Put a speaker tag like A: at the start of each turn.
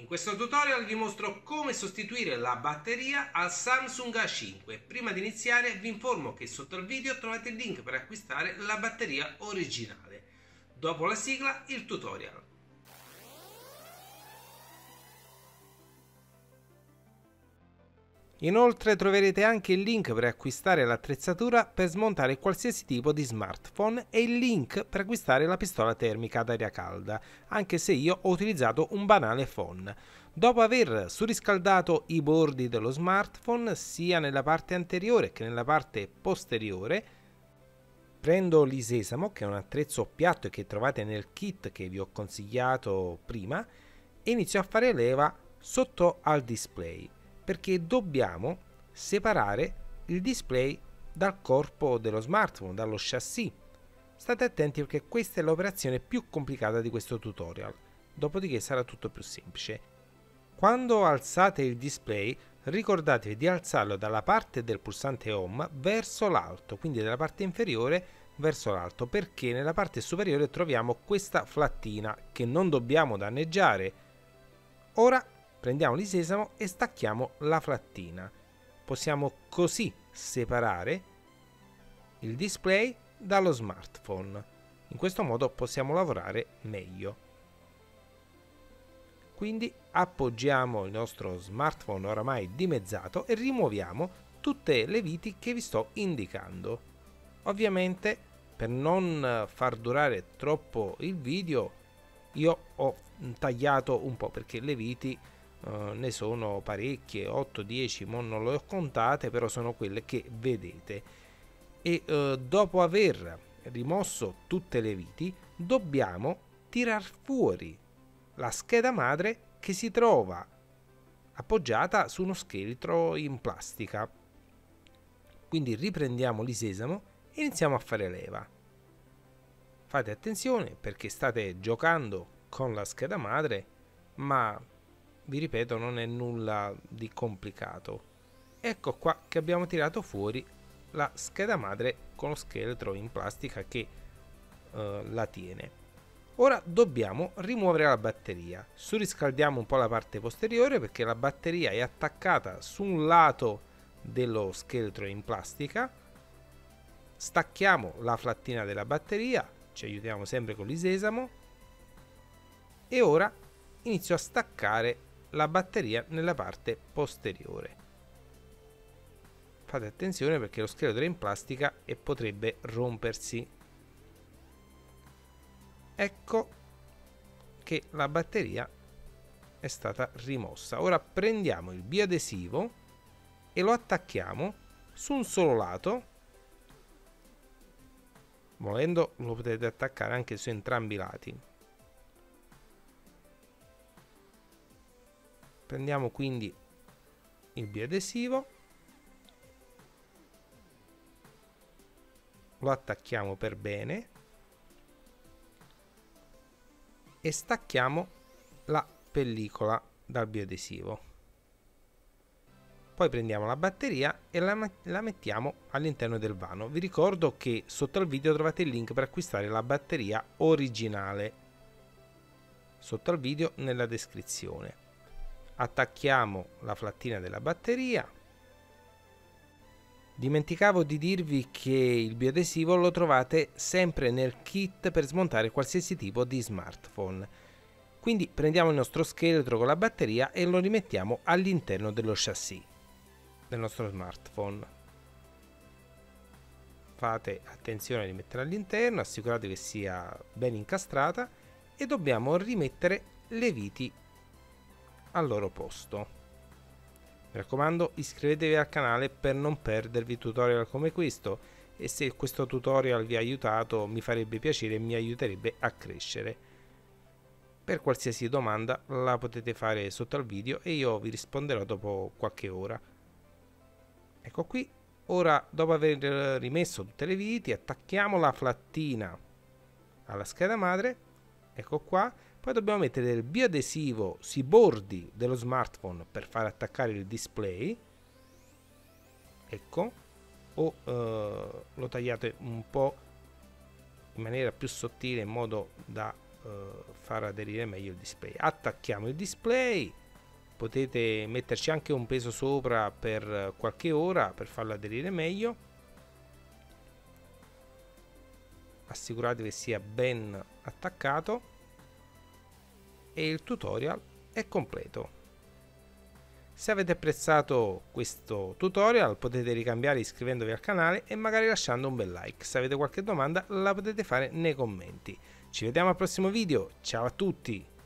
A: In questo tutorial vi mostro come sostituire la batteria al Samsung A5. Prima di iniziare vi informo che sotto il video trovate il link per acquistare la batteria originale. Dopo la sigla, il tutorial. Inoltre troverete anche il link per acquistare l'attrezzatura per smontare qualsiasi tipo di smartphone e il link per acquistare la pistola termica ad aria calda, anche se io ho utilizzato un banale phon. Dopo aver surriscaldato i bordi dello smartphone sia nella parte anteriore che nella parte posteriore, prendo l'Isesamo, che è un attrezzo piatto che trovate nel kit che vi ho consigliato prima, e inizio a fare leva sotto al display, perché dobbiamo separare il display dal corpo dello smartphone, dallo chassis. State attenti perché questa è l'operazione più complicata di questo tutorial, dopodiché sarà tutto più semplice. Quando alzate il display, ricordatevi di alzarlo dalla parte del pulsante home verso l'alto, quindi dalla parte inferiore verso l'alto, perché nella parte superiore troviamo questa flattina che non dobbiamo danneggiare. Ora prendiamo l'Isesamo e stacchiamo la flattina. Possiamo così separare il display dallo smartphone. In questo modo possiamo lavorare meglio. Quindi appoggiamo il nostro smartphone oramai dimezzato e rimuoviamo tutte le viti che vi sto indicando. Ovviamente, per non far durare troppo il video, io ho tagliato un po' perché le viti ne sono parecchie, 8-10, non le ho contate, però sono quelle che vedete. E dopo aver rimosso tutte le viti, dobbiamo tirar fuori la scheda madre che si trova appoggiata su uno scheletro in plastica. Quindi riprendiamo l'Isesamo e iniziamo a fare leva. Fate attenzione perché state giocando con la scheda madre, ma vi ripeto, non è nulla di complicato. Ecco qua che abbiamo tirato fuori la scheda madre con lo scheletro in plastica che la tiene. Ora dobbiamo rimuovere la batteria. Surriscaldiamo un po' la parte posteriore perché la batteria è attaccata su un lato dello scheletro in plastica. Stacchiamo la flattina della batteria, ci aiutiamo sempre con l'Isesamo, e ora inizio a staccare la batteria nella parte posteriore. Fate attenzione perché lo scheletro è in plastica e potrebbe rompersi. Ecco che la batteria è stata rimossa. Ora prendiamo il biadesivo e lo attacchiamo su un solo lato. Volendo lo potete attaccare anche su entrambi i lati. Prendiamo quindi il biadesivo, lo attacchiamo per bene e stacchiamo la pellicola dal biadesivo. Poi prendiamo la batteria e la mettiamo all'interno del vano. Vi ricordo che sotto al video trovate il link per acquistare la batteria originale. Sotto al video nella descrizione. Attacchiamo la flattina della batteria. Dimenticavo di dirvi che il biadesivo lo trovate sempre nel kit per smontare qualsiasi tipo di smartphone. Quindi prendiamo il nostro scheletro con la batteria e lo rimettiamo all'interno dello chassis del nostro smartphone. Fate attenzione a rimettere all'interno, assicuratevi che sia ben incastrata e dobbiamo rimettere le viti al loro posto. Mi raccomando, iscrivetevi al canale per non perdervi tutorial come questo, e se questo tutorial vi ha aiutato mi farebbe piacere e mi aiuterebbe a crescere. Per qualsiasi domanda la potete fare sotto al video e io vi risponderò dopo qualche ora. Ecco qui, ora dopo aver rimesso tutte le viti attacchiamo la flattina alla scheda madre, ecco qua. Poi dobbiamo mettere del biadesivo sui bordi dello smartphone per far attaccare il display. Ecco, o lo tagliate un po' in maniera più sottile in modo da far aderire meglio il display. Attacchiamo il display, potete metterci anche un peso sopra per qualche ora per farlo aderire meglio. Assicuratevi che sia ben attaccato e il tutorial è completo. Se avete apprezzato questo tutorial potete ricambiare iscrivendovi al canale e magari lasciando un bel like. Se avete qualche domanda la potete fare nei commenti. Ci vediamo al prossimo video, ciao a tutti!